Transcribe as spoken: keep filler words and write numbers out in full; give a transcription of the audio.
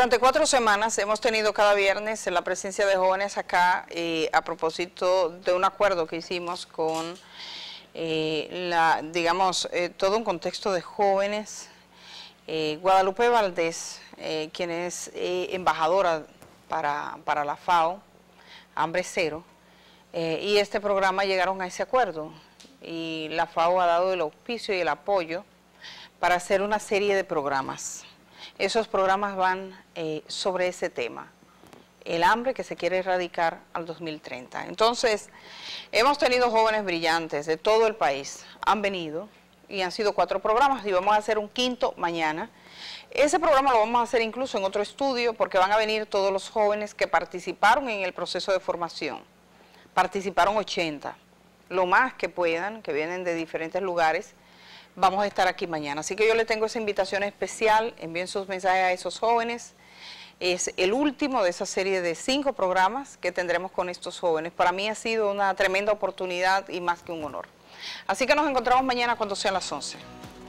Durante cuatro semanas hemos tenido cada viernes la presencia de jóvenes acá eh, a propósito de un acuerdo que hicimos con, eh, la, digamos, eh, todo un contexto de jóvenes. Eh, Guadalupe Valdés, eh, quien es eh, embajadora para, para la FAO, Hambre Cero, eh, y este programa llegaron a ese acuerdo. Y la FAO ha dado el auspicio y el apoyo para hacer una serie de programas. Esos programas van eh, sobre ese tema, el hambre que se quiere erradicar al dos mil treinta. Entonces, hemos tenido jóvenes brillantes de todo el país, han venido y han sido cuatro programas y vamos a hacer un quinto mañana. Ese programa lo vamos a hacer incluso en otro estudio porque van a venir todos los jóvenes que participaron en el proceso de formación. Participaron ochenta, lo más que puedan, que vienen de diferentes lugares. Vamos a estar aquí mañana, así que yo le tengo esa invitación especial, envíen sus mensajes a esos jóvenes. Es el último de esa serie de cinco programas que tendremos con estos jóvenes. Para mí ha sido una tremenda oportunidad y más que un honor. Así que nos encontramos mañana cuando sean las once.